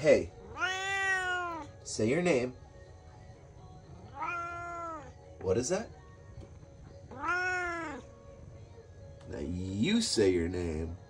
Hey, say your name. What is that? Now you say your name.